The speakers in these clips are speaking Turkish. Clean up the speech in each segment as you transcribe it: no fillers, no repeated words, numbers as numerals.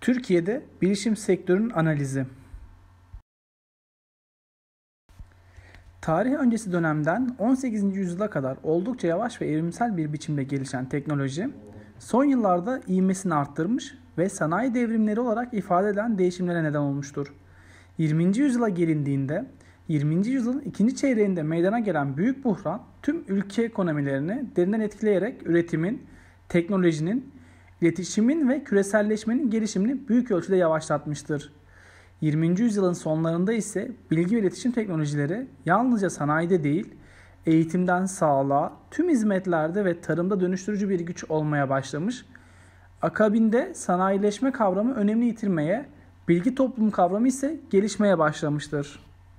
Türkiye'de bilişim sektörünün analizi. Tarih öncesi dönemden 18. yüzyıla kadar oldukça yavaş ve evrimsel bir biçimde gelişen teknoloji, son yıllarda ivmesini arttırmış ve sanayi devrimleri olarak ifade edilen değişimlere neden olmuştur. 20. yüzyıla gelindiğinde, 20. yüzyılın ikinci çeyreğinde meydana gelen büyük buhran, tüm ülke ekonomilerini derinden etkileyerek üretimin, teknolojinin, iletişimin ve küreselleşmenin gelişimini büyük ölçüde yavaşlatmıştır. 20. yüzyılın sonlarında ise bilgi ve iletişim teknolojileri yalnızca sanayide değil, eğitimden sağlığa, tüm hizmetlerde ve tarımda dönüştürücü bir güç olmaya başlamış. Akabinde sanayileşme kavramı önemini yitirmeye, bilgi toplumu kavramı ise gelişmeye başlamıştır.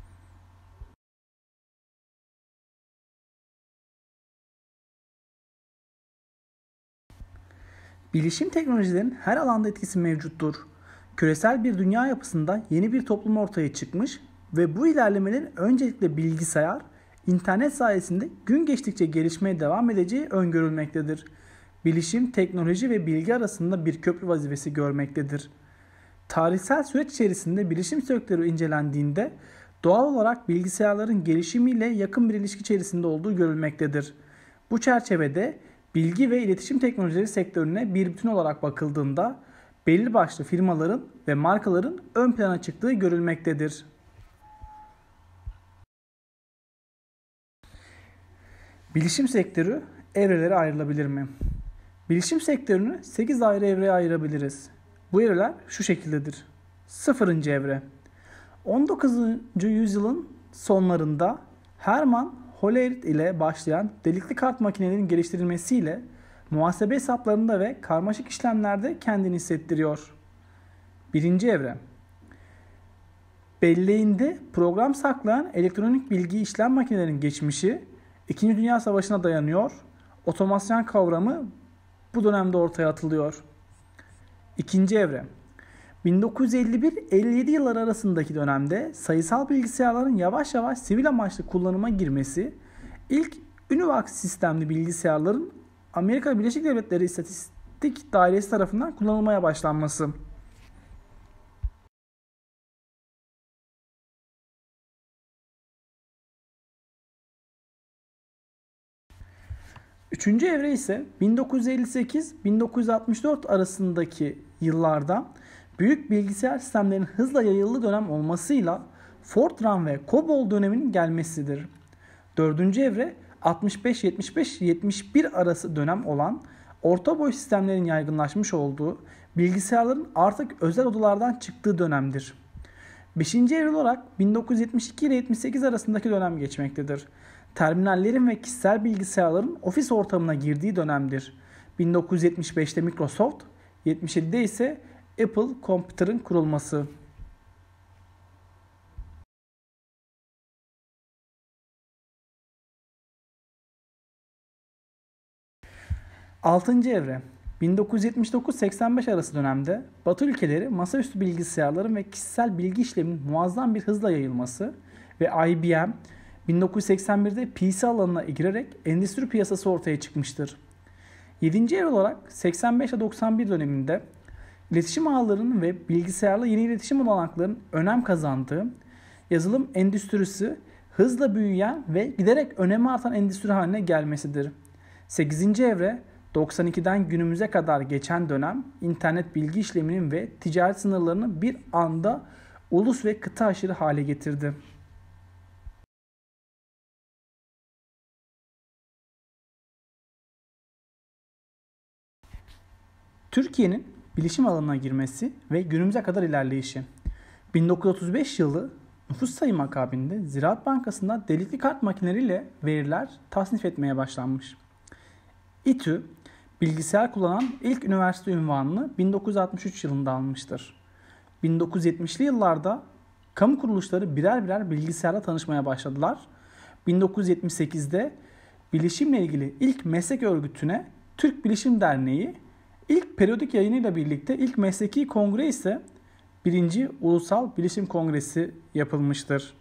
Bilişim teknolojilerinin her alanda etkisi mevcuttur. Küresel bir dünya yapısında yeni bir toplum ortaya çıkmış ve bu ilerlemelerin öncelikle bilgisayar, internet sayesinde gün geçtikçe gelişmeye devam edeceği öngörülmektedir. Bilişim, teknoloji ve bilgi arasında bir köprü vazifesi görmektedir. Tarihsel süreç içerisinde bilişim sektörü incelendiğinde doğal olarak bilgisayarların gelişimiyle yakın bir ilişki içerisinde olduğu görülmektedir. Bu çerçevede bilgi ve iletişim teknolojileri sektörüne bir bütün olarak bakıldığında belli başlı firmaların ve markaların ön plana çıktığı görülmektedir. Bilişim sektörü evrelere ayrılabilir mi? Bilişim sektörünü 8 ayrı evreye ayırabiliriz. Bu evreler şu şekildedir. 0. evre. 19. yüzyılın sonlarında Hermann Hollerith ile başlayan delikli kart makinelerinin geliştirilmesiyle muhasebe hesaplarında ve karmaşık işlemlerde kendini hissettiriyor. 1. evre. Belleğinde program saklayan elektronik bilgi işlem makinelerinin geçmişi 2. Dünya Savaşı'na dayanıyor. Otomasyon kavramı bu dönemde ortaya atılıyor. 2. evre. 1951-57 yılları arasındaki dönemde sayısal bilgisayarların yavaş yavaş sivil amaçlı kullanıma girmesi, ilk UNIVAC sistemli bilgisayarların Amerika Birleşik Devletleri İstatistik Dairesi tarafından kullanılmaya başlanması. 3. evre ise 1958-1964 arasındaki yıllarda büyük bilgisayar sistemlerinin hızla yayıldığı dönem olmasıyla Fortran ve COBOL döneminin gelmesidir. 4. evre 65-75-71 arası dönem olan orta boy sistemlerin yaygınlaşmış olduğu, bilgisayarların artık özel odalardan çıktığı dönemdir. 5. evre olarak 1972 ile 78 arasındaki dönem geçmektedir. Terminallerin ve kişisel bilgisayarların ofis ortamına girdiği dönemdir. 1975'te Microsoft, 77'de ise Apple Computer'ın kurulması. 6. evre 1979-85 arası dönemde Batı ülkeleri masaüstü bilgisayarların ve kişisel bilgi işleminin muazzam bir hızla yayılması ve IBM 1981'de PC alanına girerek endüstri piyasası ortaya çıkmıştır. 7. evre olarak 85-91 döneminde iletişim ağlarının ve bilgisayarla yeni iletişim olanaklarının önem kazandığı, yazılım endüstrisi hızla büyüyen ve giderek önemi artan endüstri haline gelmesidir. 8. evre 92'den günümüze kadar geçen dönem internet bilgi işleminin ve ticaret sınırlarını bir anda ulus ve kıta aşırı hale getirdi. Türkiye'nin bilişim alanına girmesi ve günümüze kadar ilerleyişi. 1935 yılı nüfus sayımı akabinde Ziraat Bankası'nda delikli kart makineleriyle veriler tasnif etmeye başlanmış. İTÜ, bilgisayar kullanan ilk üniversite unvanını 1963 yılında almıştır. 1970'li yıllarda kamu kuruluşları birer birer bilgisayarla tanışmaya başladılar. 1978'de bilişimle ilgili ilk meslek örgütüne Türk Bilişim Derneği, ilk periyodik yayınıyla birlikte ilk mesleki kongre ise 1. Ulusal Bilişim Kongresi yapılmıştır.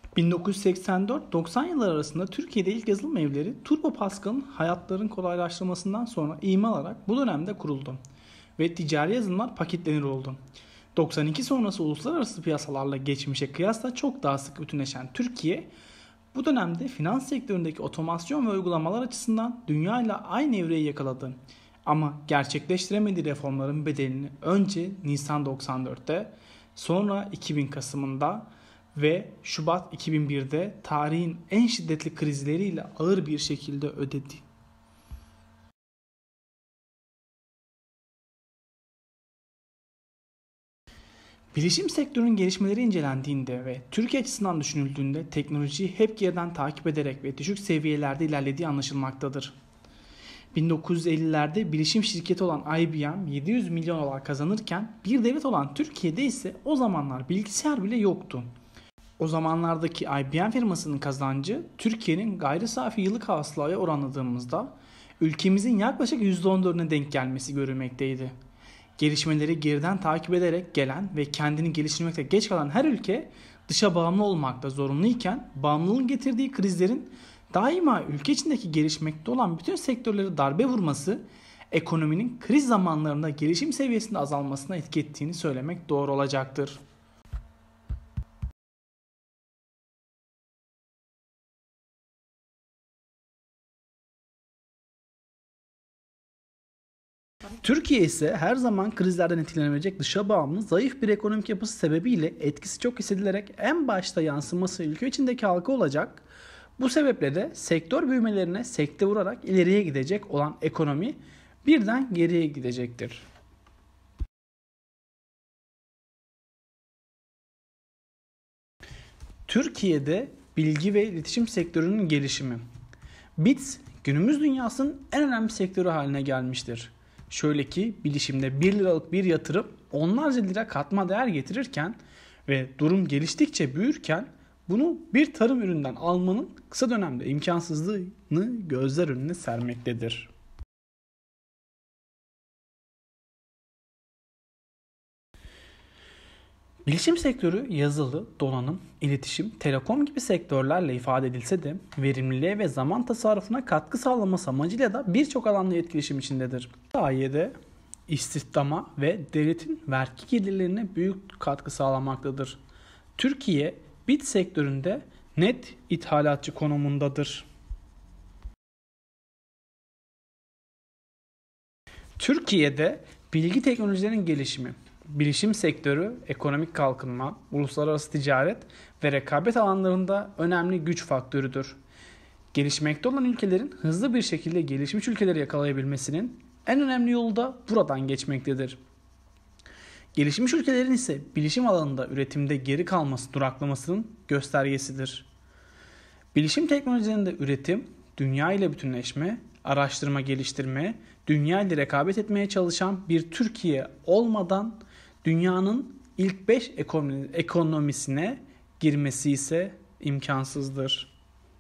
1984-90 yılları arasında Türkiye'de ilk yazılım evleri Turbo Pascal'ın hayatların kolaylaştırmasından sonra ivme alarak bu dönemde kuruldu ve ticari yazılımlar paketlenir oldu. 92 sonrası uluslararası piyasalarla geçmişe kıyasla çok daha sık bütünleşen Türkiye, bu dönemde finans sektöründeki otomasyon ve uygulamalar açısından dünya ile aynı evreyi yakaladı. Ama gerçekleştiremediği reformların bedelini önce Nisan 94'te, sonra 2000 Kasım'ında ve Şubat 2001'de tarihin en şiddetli krizleriyle ağır bir şekilde ödedi. Bilişim sektörünün gelişmeleri incelendiğinde ve Türkiye açısından düşünüldüğünde teknolojiyi hep geriden takip ederek ve düşük seviyelerde ilerlediği anlaşılmaktadır. 1950'lerde bilişim şirketi olan IBM 700 milyon dolar kazanırken bir devlet olan Türkiye'de ise o zamanlar bilgisayar bile yoktu. O zamanlardaki IBM firmasının kazancı Türkiye'nin gayri safi yıllık hasılaya oranladığımızda ülkemizin yaklaşık %14'üne denk gelmesi görülmekteydi. Gelişmeleri geriden takip ederek gelen ve kendini geliştirmekte geç kalan her ülke dışa bağımlı olmakta zorunluyken bağımlılığın getirdiği krizlerin daima ülke içindeki gelişmekte olan bütün sektörleri darbe vurması, ekonominin kriz zamanlarında gelişim seviyesinde azalmasına etki ettiğini söylemek doğru olacaktır. Türkiye ise her zaman krizlerden etkilenebilecek dışa bağımlı zayıf bir ekonomik yapısı sebebiyle etkisi çok hissedilerek en başta yansıması ülke içindeki halka olacak. Bu sebeple de sektör büyümelerine sekte vurarak ileriye gidecek olan ekonomi birden geriye gidecektir. Türkiye'de bilgi ve iletişim sektörünün gelişimi. BITS günümüz dünyasının en önemli sektörü haline gelmiştir. Şöyle ki bilişimde 1 liralık bir yatırım onlarca lira katma değer getirirken ve durum geliştikçe büyürken bunu bir tarım üründen almanın kısa dönemde imkansızlığını gözler önüne sermektedir. Bilişim sektörü yazılı, donanım, iletişim, telekom gibi sektörlerle ifade edilse de verimliliğe ve zaman tasarrufuna katkı sağlaması amacıyla da birçok alanda etkileşim içindedir. Bu sayede istihdama ve devletin vergi gelirlerine büyük katkı sağlamaktadır. Türkiye, bit sektöründe net ithalatçı konumundadır. Türkiye'de bilgi teknolojilerinin gelişimi, bilişim sektörü, ekonomik kalkınma, uluslararası ticaret ve rekabet alanlarında önemli güç faktörüdür. Gelişmekte olan ülkelerin hızlı bir şekilde gelişmiş ülkeleri yakalayabilmesinin en önemli yolu da buradan geçmektedir. Gelişmiş ülkelerin ise bilişim alanında üretimde geri kalması, duraklamasının göstergesidir. Bilişim teknolojilerinde üretim, dünya ile bütünleşme, araştırma geliştirme, dünya ile rekabet etmeye çalışan bir Türkiye olmadan dünyanın ilk 5 ekonomisine girmesi ise imkansızdır.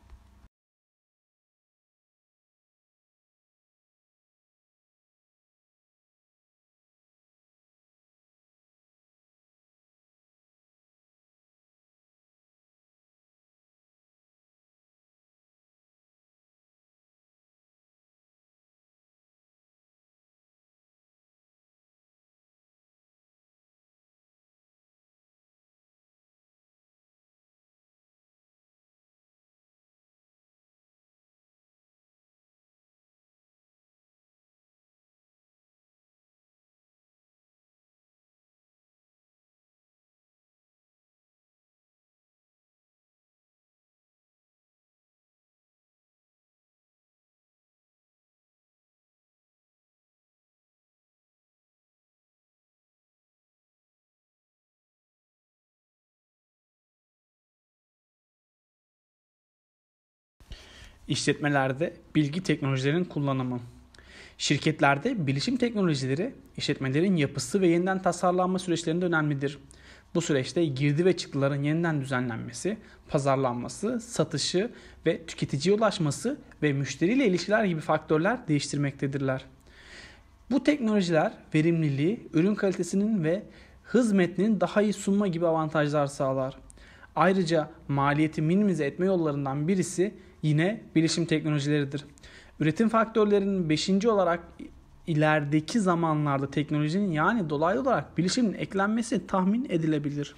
İşletmelerde bilgi teknolojilerinin kullanımı. Şirketlerde bilişim teknolojileri işletmelerin yapısı ve yeniden tasarlanma süreçlerinde önemlidir. Bu süreçte girdi ve çıktıların yeniden düzenlenmesi, pazarlanması, satışı ve tüketiciye ulaşması ve müşteriyle ilişkiler gibi faktörler değiştirmektedirler. Bu teknolojiler verimliliği, ürün kalitesinin ve hız metninin daha iyi sunma gibi avantajlar sağlar. Ayrıca maliyeti minimize etme yollarından birisi yine bilişim teknolojileridir. Üretim faktörlerinin beşinci olarak ilerideki zamanlarda teknolojinin yani dolaylı olarak bilişimin eklenmesi tahmin edilebilir.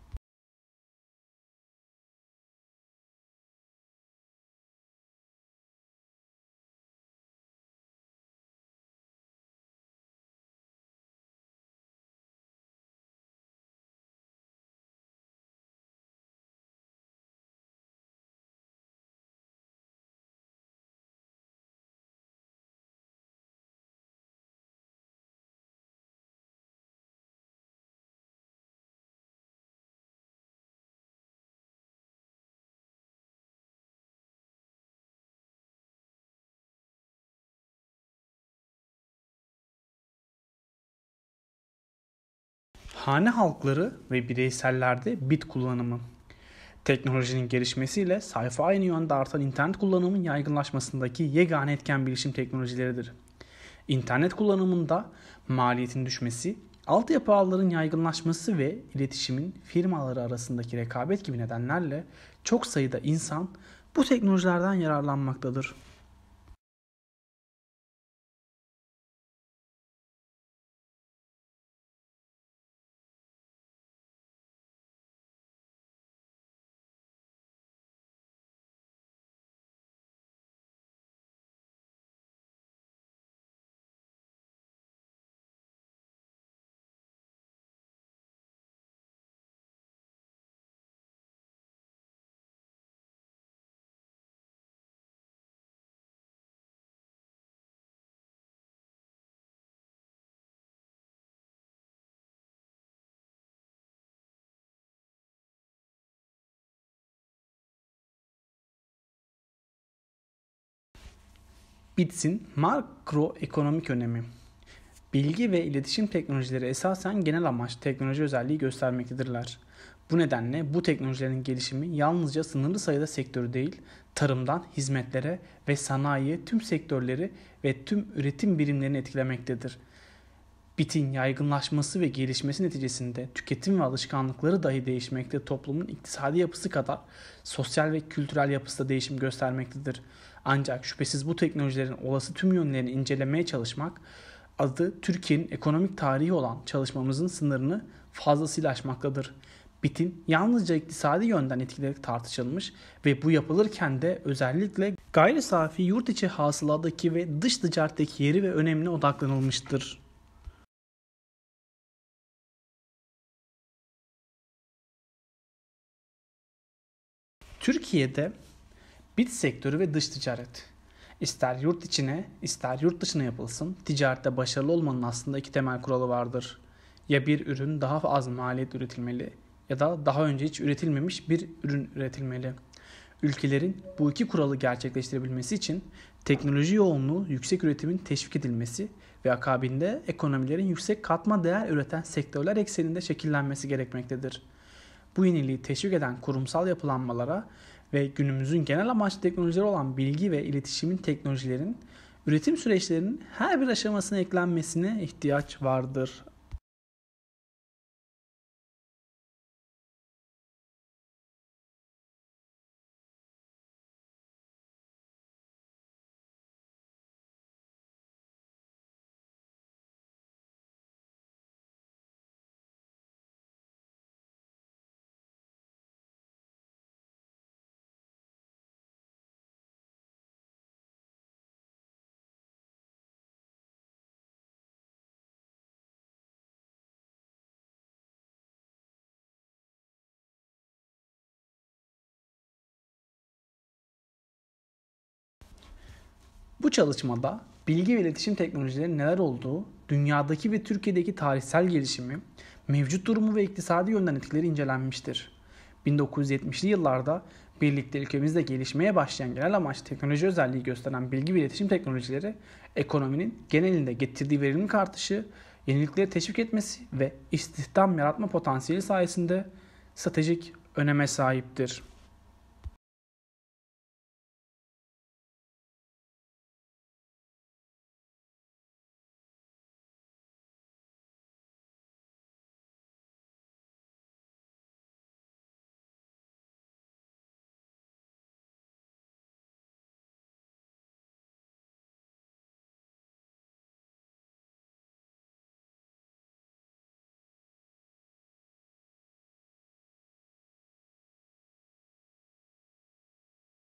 Hane halkları ve bireysellerde bit kullanımı. Teknolojinin gelişmesiyle sayfa aynı yönde artan internet kullanımının yaygınlaşmasındaki yegane etken bilişim teknolojileridir. İnternet kullanımında maliyetin düşmesi, altyapı ağlarının yaygınlaşması ve iletişimin firmaları arasındaki rekabet gibi nedenlerle çok sayıda insan bu teknolojilerden yararlanmaktadır. BITS'in makroekonomik önemi. Bilgi ve iletişim teknolojileri esasen genel amaç teknoloji özelliği göstermektedirler. Bu nedenle bu teknolojilerin gelişimi yalnızca sınırlı sayıda sektörü değil, tarımdan hizmetlere ve sanayiye tüm sektörleri ve tüm üretim birimlerini etkilemektedir. BIT'in yaygınlaşması ve gelişmesi neticesinde tüketim ve alışkanlıkları dahi değişmekte, toplumun iktisadi yapısı kadar sosyal ve kültürel yapısı da değişim göstermektedir. Ancak şüphesiz bu teknolojilerin olası tüm yönlerini incelemeye çalışmak, adı Türkiye'nin ekonomik tarihi olan çalışmamızın sınırını fazlasıyla aşmaktadır. BIT'in yalnızca iktisadi yönden etkileri tartışılmış ve bu yapılırken de özellikle gayri safi yurt içi hasıladaki ve dış ticaretteki yeri ve önemine odaklanılmıştır. Türkiye'de bit sektörü ve dış ticaret. İster yurt içine, ister yurt dışına yapılsın, ticarette başarılı olmanın aslında iki temel kuralı vardır. Ya bir ürün daha az maliyet üretilmeli ya da daha önce hiç üretilmemiş bir ürün üretilmeli. Ülkelerin bu iki kuralı gerçekleştirebilmesi için teknoloji yoğunluğu yüksek üretimin teşvik edilmesi ve akabinde ekonomilerin yüksek katma değer üreten sektörler ekseninde şekillenmesi gerekmektedir. Bu yeniliği teşvik eden kurumsal yapılanmalara ve günümüzün genel amaçlı teknolojileri olan bilgi ve iletişimin teknolojilerin üretim süreçlerinin her bir aşamasına eklenmesine ihtiyaç vardır. Bu çalışmada bilgi ve iletişim teknolojilerinin neler olduğu, dünyadaki ve Türkiye'deki tarihsel gelişimi, mevcut durumu ve iktisadi yönden etkileri incelenmiştir. 1970'li yıllarda birlikte ülkemizde gelişmeye başlayan genel amaç teknoloji özelliği gösteren bilgi ve iletişim teknolojileri, ekonominin genelinde getirdiği verimlilik artışı, yenilikleri teşvik etmesi ve istihdam yaratma potansiyeli sayesinde stratejik öneme sahiptir.